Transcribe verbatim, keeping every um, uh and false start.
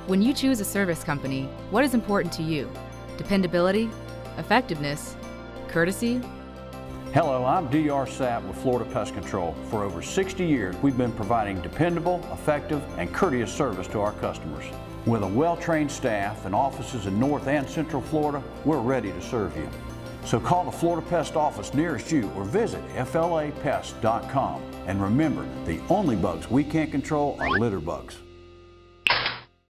When you choose a service company, what is important to you? Dependability? Effectiveness? Courtesy? Hello, I'm D R Sapp with Florida Pest Control. For over sixty years, we've been providing dependable, effective, and courteous service to our customers. With a well-trained staff and offices in North and Central Florida, we're ready to serve you. So call the Florida Pest office nearest you or visit F L A pest dot com. And remember, the only bugs we can't control are litter bugs.